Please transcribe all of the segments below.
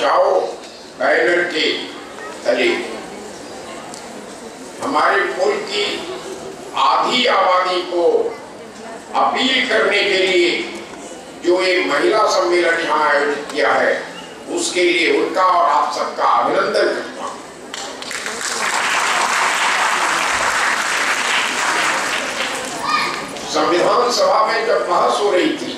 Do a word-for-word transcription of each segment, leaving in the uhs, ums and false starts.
बचाओ बैनर के तले हमारे मुल्क की आधी आबादी को अपील करने के लिए जो एक महिला सम्मेलन यहाँ आयोजित किया है, उसके लिए उनका और आप सबका अभिनंदन करता हूं। संविधान सभा में जब बहस हो रही थी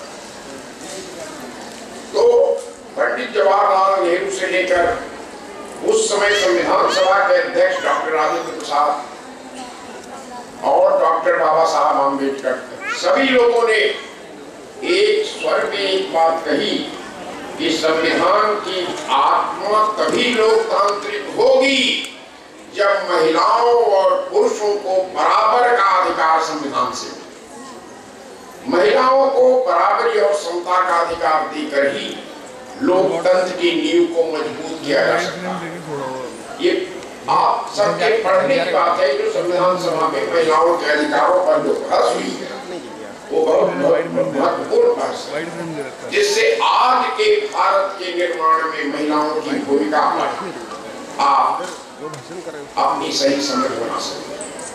तो पंडित जवाहरलाल नेहरू से लेकर उस समय संविधान सभा के अध्यक्ष डॉक्टर राजेंद्र प्रसाद और डॉक्टर बाबा साहब आम्बेडकर, सभी लोगों ने एक स्वर में एक बात कही कि संविधान की आत्मा तभी लोकतांत्रिक होगी जब महिलाओं और पुरुषों को बराबर का अधिकार संविधान से, महिलाओं को बराबरी और समता का अधिकार देकर ही लोकतंत्र की नींव को मजबूत किया जा सकता है। ये आप सबके पढ़ने की बात है। जो संविधान सभा में महिलाओं के अधिकारों पर जो बहस हुई है वो बहुत महत्वपूर्ण बहस है, जिससे आज के भारत के निर्माण में महिलाओं की भूमिका आप अपनी सही समझ बना सकते।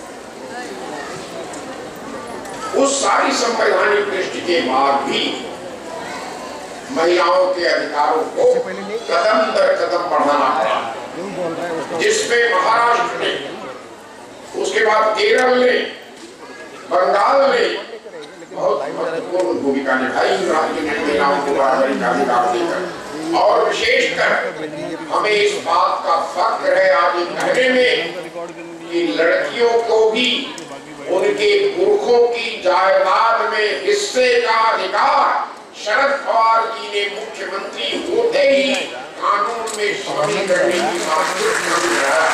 उस सारी संवैधानिक दृष्टि के बाद भी महिलाओं के अधिकारों को कदम दर कदम बढ़ाना पड़ा, जिसमें महाराष्ट्र ने, उसके बाद केरल ने, बंगाल ने बहुत महत्वपूर्ण भूमिका निभाई राज्य में महिलाओं को बराबरी का अधिकार देकर। और विशेषकर हमें इस बात का फख्र है आज कहने में कि लड़कियों को भी उनके पुरखों की जायदाद में हिस्से का अधिकार शरद पवार जी ने मुख्यमंत्री होते ही कानून में शामिल करने की बात।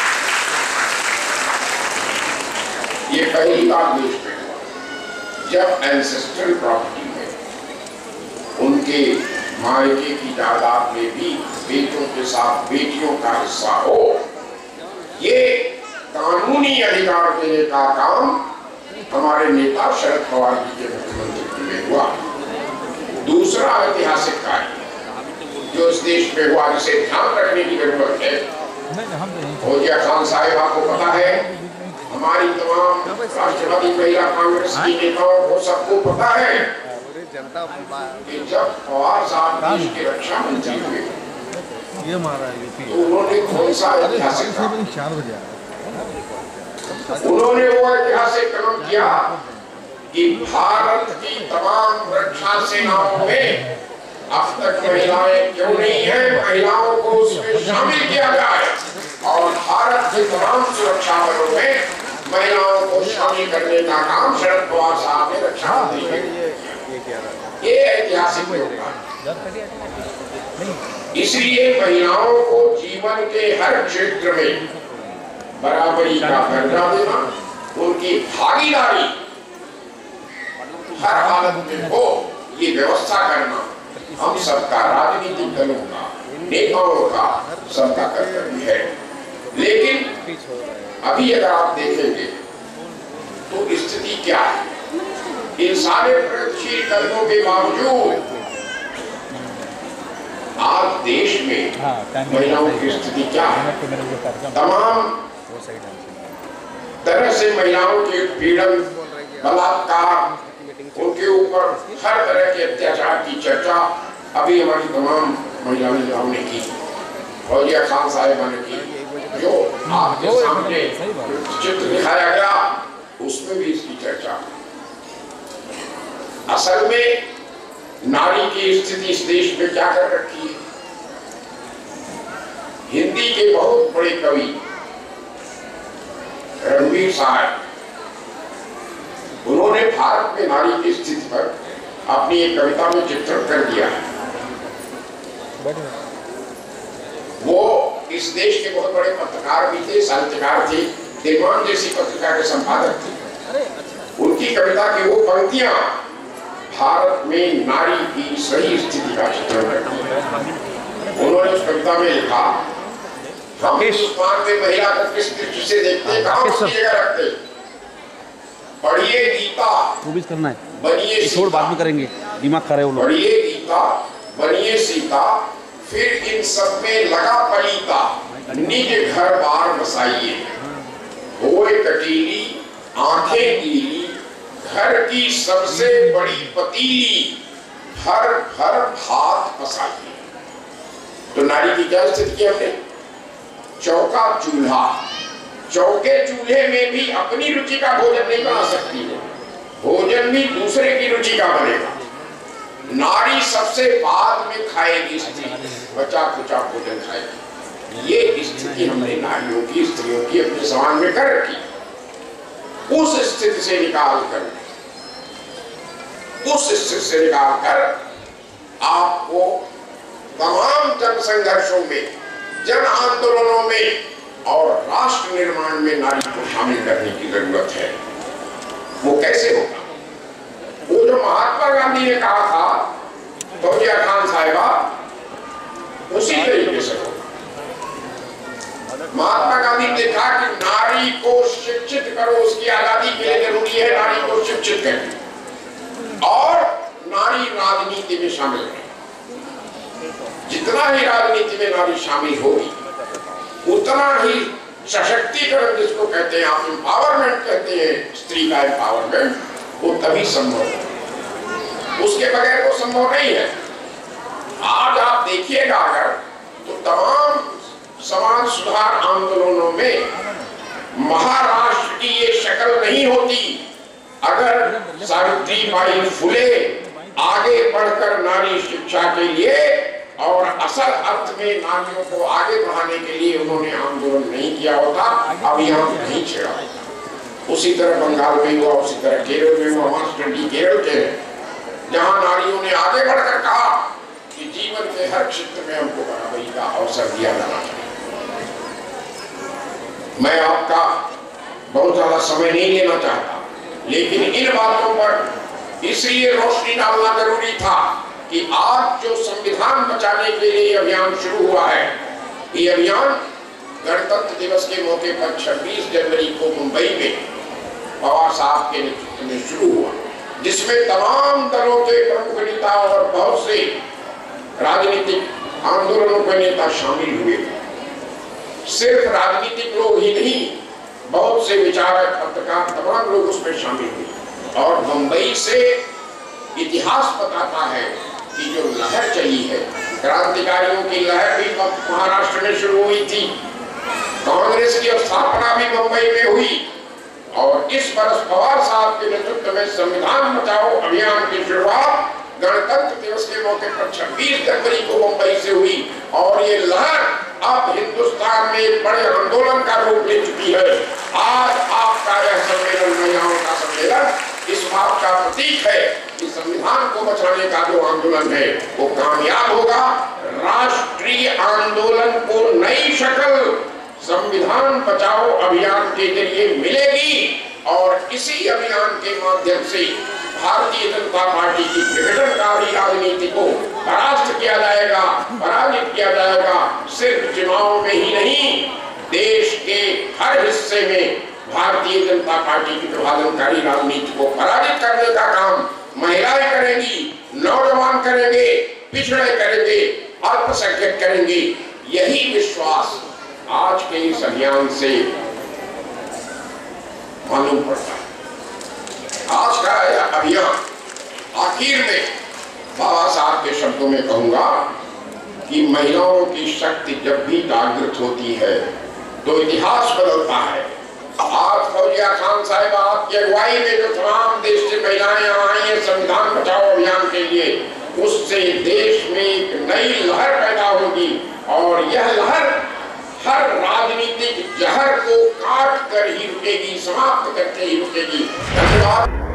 ये पहली बार देश में हुआ जब एंसेस्ट्रल प्रॉपर्टी में उनके मायके की जायदाद में भी बेटों के साथ बेटियों का हिस्सा हो। ये कानूनी अधिकार देने का काम हमारे नेता शरद पवार जी के मुख्यमंत्री में हुआ। दूसरा ऐतिहासिक कार्य जो इस देश में हुआ, जिसे ध्यान रखने की जरूरत है, फौजिया खान साहिबा को पता है, हमारी तमाम राष्ट्रवादी महिला कांग्रेस की नेताओं को सबको पता है कि जब पवार साहब देश के रक्षा मंत्री हुए तो उन्होंने कौन सा ऐतिहासिक उन्होंने वो ऐतिहासिक काम किया कि भारत की तमाम रक्षा सेनाओं में अब तक महिलाएं क्यों नहीं है, महिलाओं को उसमें शामिल किया जाए और भारत के तमाम सुरक्षा बलों में महिलाओं को शामिल करने का काम शरद पवार साहब ने रक्षा मंत्री किया। ये ऐतिहासिक इसलिए महिलाओं को जीवन के हर क्षेत्र में बराबरी का दर्जा देना, उनकी भागीदारी हर हालत में हो, ये व्यवस्था करना हम सबका, राजनीतिक दलों का, नेताओं का, सबका कर्तव्य है। लेकिन अभी अगर आप देखेंगे तो स्थिति क्या है, इन सारे प्रगतिशील कदमों के बावजूद आज देश में महिलाओं की स्थिति क्या है। तमाम तरह से महिलाओं के पीड़न, बलात्कार, उनके ऊपर हर तरह के अत्याचार की चर्चा अभी हमारी तमाम महिला नेताओं ने की, फौजिया खान साहिबा ने की, जो आपके सामने चित्र दिखाया गया उसमें भी इसकी चर्चा। असल में नारी की स्थिति इस देश में क्या कर रखी है। हिंदी के बहुत बड़े कवि रणवीर साहब, उन्होंने भारत में नारी की स्थिति पर अपनी एक कविता में चित्रण कर दिया है। वो इस देश के बहुत बड़े पत्रकार भी थे, साहित्यकार थे, दिलमान जैसी पत्रिका के संपादक थे। उनकी कविता की वो पंक्तियां भारत में नारी की सही स्थिति का चित्रण करती है। उन्होंने उस कविता में लिखा, हम हिंदुस्तान में महिला को किस दृष्टि से देखते हैं, कहां उसकी जगह रखते हैं। पढ़िए गीता, वो भी करना है, बनिए थोड़ा बाद में करेंगे, दिमाग खा रहे हो लोग। पढ़िए गीता, बनिए सीता, फिर इन सब में लगा पलीता निज घर बार बसाइए, होए कटीली आंखें गीली घर की सबसे बड़ी पतीली, हर हर भात पसाइए। तो नारी की क्या स्थिति की हमने? चौका चूल्हा, चौके चूल्हे में भी अपनी रुचि का भोजन नहीं बना सकती है, भोजन भी दूसरे की रुचि का बनेगा। नारी सबसे बाद में खाएगी, स्त्री बचा कुचा भोजन खाएगी। ये स्थिति हमने नारियों की, स्त्रियों की अपने समाज में कर रखी। उस स्थिति से निकाल कर उस स्थिति से निकाल कर आपको तमाम जन संघर्षों में, जन आंदोलनों में और राष्ट्र निर्माण में नारी को शामिल करने की जरूरत है। वो कैसे होगा? वो जो महात्मा गांधी ने कहा था फौजिया खान साहिबा, उसी तरीके से होगा। महात्मा गांधी ने कहा कि नारी को शिक्षित करो, उसकी आजादी के लिए जरूरी है नारी को शिक्षित करना, और नारी राजनीति में शामिल है। जितना ही राजनीति में नारी शामिल होगी, उतना ही सशक्तिकरण, जिसको कहते हैं आप एम्पावरमेंट कहते हैं, स्त्री का एम्पावरमेंट, वो तभी संभव है। उसके बगैर वो संभव नहीं है। आज आप देखिएगा अगर, तो तमाम समाज सुधार आंदोलनों में महाराष्ट्र की ये शक्ल नहीं होती अगर सावित्रीबाई फुले आगे बढ़कर नारी शिक्षा के लिए और असल अर्थ में नारियों को आगे बढ़ाने के लिए उन्होंने आंदोलन नहीं किया होता, अब यहाँ नहीं छेड़ा। उसी तरह बंगाल में हुआ, उसी तरह केरल में हुआ, मास्टर डी केरल के, जहाँ नारियों ने आगे बढ़कर कहा कि जीवन के हर क्षेत्र में हमको बराबरी का अवसर दिया जाना चाहिए। मैं आपका बहुत ज्यादा समय नहीं लेना चाहता, लेकिन इन बातों पर इसलिए रोशनी डालना जरूरी था कि आज जो संविधान बचाने के लिए अभियान शुरू हुआ है, ये अभियान गणतंत्र दिवस के मौके पर छब्बीस जनवरी को मुंबई में पवार साहब के नेतृत्व में शुरू हुआ, जिसमें तमाम दलों के प्रमुख नेता और बहुत से राजनीतिक आंदोलनों के नेता शामिल हुए। सिर्फ राजनीतिक लोग ही नहीं, बहुत से विचारक, पत्रकार, तमाम लोग उसमें शामिल हुए। और मुंबई से इतिहास बताता है कि जो लहर चली है, क्रांतिकारियों की लहर भी महाराष्ट्र में शुरू हुई थी, कांग्रेस की स्थापना भी मुंबई में हुई, और इस बरस पवार साहब के नेतृत्व में संविधान बचाओ अभियान की शुरुआत गणतंत्र दिवस के मौके पर छब्बीस जनवरी को मुंबई से हुई। और ये लहर अब हिंदुस्तान में एक बड़े आंदोलन का रूप ले चुकी है। आज आपका यह सम्मेलन, महिलाओं का सम्मेलन, इस बात का प्रतीक है कि संविधान को बचाने का जो आंदोलन है वो कामयाब होगा। राष्ट्रीय आंदोलन को नई शक्ल संविधान बचाओ अभियान के जरिए मिलेगी, और इसी अभियान के माध्यम से भारतीय जनता पार्टी की विघटनकारी राजनीति को परास्त किया जाएगा, पराजित किया जाएगा। सिर्फ चुनाव में ही नहीं, देश के हर हिस्से में भारतीय जनता पार्टी की विभाजनकारी राजनीति को पराजित करने का काम महिलाएं करेंगी, नौजवान करेंगे, पिछड़े करेंगे, अल्पसंख्यक करेंगे। यही विश्वास आज के इस अभियान से मालूम पड़ता है। आज का यह अभियान, आखिर में बाबा साहब के शब्दों में कहूंगा कि महिलाओं की शक्ति जब भी जागृत होती है तो इतिहास बदलता है। आज फौजिया खान साहिबा आपकी अगुवाई में जो तमाम देश से महिलाएं आई हैं संविधान बचाओ अभियान के लिए, उससे देश में एक नई लहर पैदा होगी, और यह लहर हर राजनीतिक जहर को काट कर ही रुकेगी, समाप्त करके ही रुकेगी। धन्यवाद।